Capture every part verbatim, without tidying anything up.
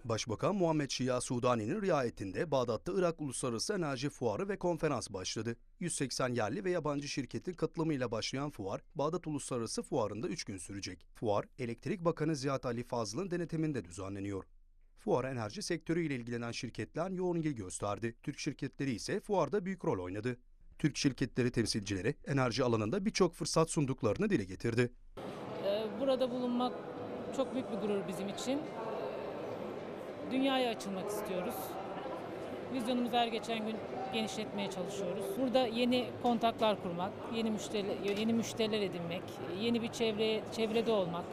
Başbakan Muhammed Şia Sudani'nin riayetinde Bağdat'ta Irak Uluslararası Enerji Fuarı ve konferans başladı. yüz seksen yerli ve yabancı şirketin katılımıyla başlayan fuar, Bağdat Uluslararası Fuarı'nda üç gün sürecek. Fuar, Elektrik Bakanı Ziad Ali Fazıl'ın denetiminde düzenleniyor. Fuara enerji sektörüyle ilgilenen şirketler yoğun ilgi gösterdi. Türk şirketleri ise fuarda büyük rol oynadı. Türk şirketleri temsilcileri enerji alanında birçok fırsat sunduklarını dile getirdi. Burada bulunmak çok büyük bir gurur bizim için. Dünyaya açılmak istiyoruz. Vizyonumuzu her geçen gün genişletmeye çalışıyoruz. Burada yeni kontaklar kurmak, yeni müşteri, yeni müşteriler edinmek, yeni bir çevre, çevrede olmak,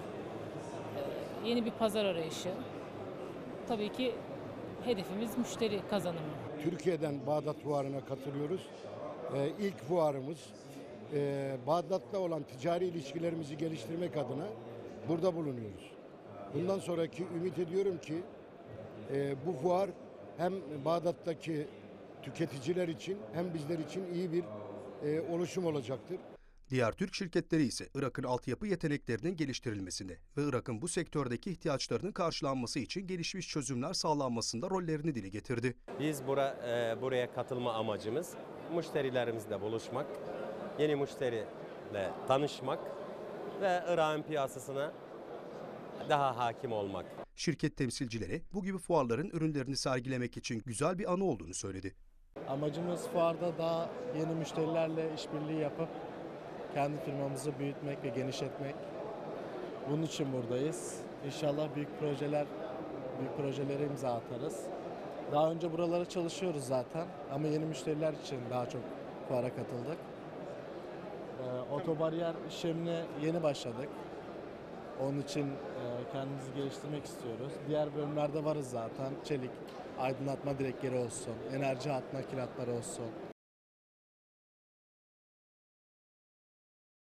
yeni bir pazar arayışı. Tabii ki hedefimiz müşteri kazanımı. Türkiye'den Bağdat Fuarı'na katılıyoruz. Ee, ilk fuarımız. Ee, Bağdat'la olan ticari ilişkilerimizi geliştirmek adına burada bulunuyoruz. Bundan sonraki ümit ediyorum ki e, bu fuar hem Bağdat'taki tüketiciler için hem bizler için iyi bir e, oluşum olacaktır. Diğer Türk şirketleri ise Irak'ın altyapı yeteneklerinin geliştirilmesinde ve Irak'ın bu sektördeki ihtiyaçlarının karşılanması için gelişmiş çözümler sağlanmasında rollerini dile getirdi. Biz bura, e, buraya katılma amacımız müşterilerimizle buluşmak, yeni müşteriyle tanışmak ve Irak'ın piyasasına daha hakim olmak. Şirket temsilcileri bu gibi fuarların ürünlerini sergilemek için güzel bir anı olduğunu söyledi. Amacımız fuarda daha yeni müşterilerle işbirliği yapıp kendi firmamızı büyütmek ve genişletmek. Bunun için buradayız. İnşallah büyük projeler, büyük projelere imza atarız. Daha önce buralara çalışıyoruz zaten ama yeni müşteriler için daha çok fuara katıldık. Ee, otobariyer işlemine yeni başladık. Onun için e, kendimizi geliştirmek istiyoruz. Diğer bölümlerde varız zaten. Çelik, aydınlatma direkleri olsun, enerji hat nakilatları olsun.